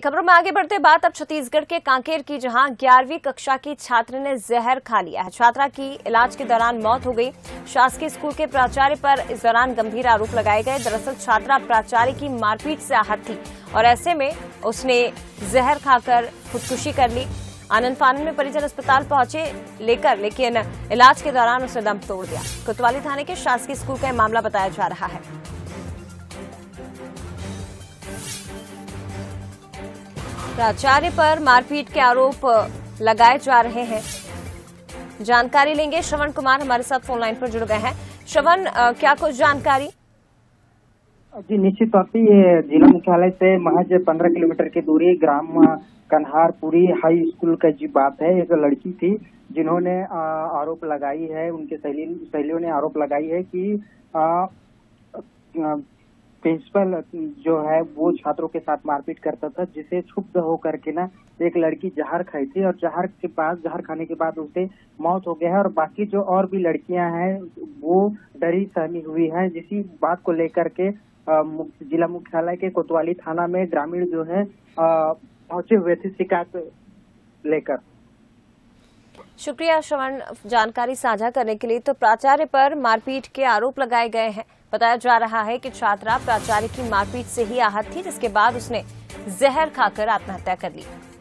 खबरों में आगे बढ़ते बात अब छत्तीसगढ़ के कांकेर की, जहां 11वीं कक्षा की छात्र ने जहर खा लिया है। छात्रा की इलाज के दौरान मौत हो गई। शासकीय स्कूल के प्राचार्य पर इस दौरान गंभीर आरोप लगाए गए। दरअसल छात्रा प्राचार्य की मारपीट से आहत थी और ऐसे में उसने जहर खाकर खुदकुशी कर ली। आनंद फानन में परिजन अस्पताल पहुंचे लेकिन इलाज के दौरान उसने दम तोड़ दिया। कोतवाली थाने के शासकीय स्कूल का यह मामला बताया जा रहा है। प्राचार्य पर मारपीट के आरोप लगाए जा रहे हैं। जानकारी लेंगे, श्रवण कुमार हमारे साथ फोन लाइन पर जुड़ गए हैं। श्रवण, क्या कुछ जानकारी? जी, निश्चित तौर पर ये जिला मुख्यालय से महज 15 किलोमीटर की दूरी ग्राम कन्हारपुरी हाई स्कूल का जी बात है। एक लड़की थी जिन्होंने आरोप लगाई है, उनके सहेलियों ने आरोप लगाई है कि प्रिंसिपल जो है वो छात्रों के साथ मारपीट करता था, जिसे क्षुब्ध होकर के ना एक लड़की जहर खाई थी और जहर खाने के बाद उसे मौत हो गया है। और बाकी जो और भी लड़कियां हैं वो डरी सहमी हुई हैं। जिसी बात को लेकर के जिला मुख्यालय के कोतवाली थाना में ग्रामीण जो है पहुंचे हुए थे शिकायत लेकर। शुक्रिया श्रवण जानकारी साझा करने के लिए। तो प्राचार्य पर मारपीट के आरोप लगाए गए हैं। बताया जा रहा है कि छात्रा प्राचार्य की मारपीट से ही आहत थी, जिसके बाद उसने जहर खाकर आत्महत्या कर ली।